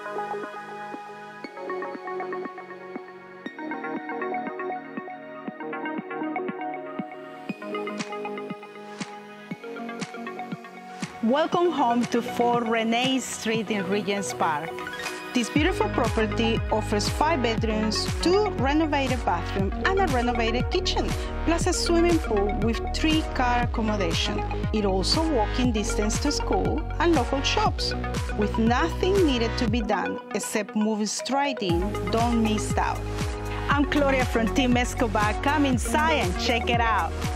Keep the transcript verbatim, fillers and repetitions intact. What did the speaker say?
Welcome home to four Renee Street in Regents Park. This beautiful property offers five bedrooms, two renovated bathrooms, and a renovated kitchen, plus a swimming pool with three car accommodation. It also walking distance to school and local shops, with nothing needed to be done except move straight in. Don't miss out. I'm Gloria from Team Escobar. Come inside and check it out.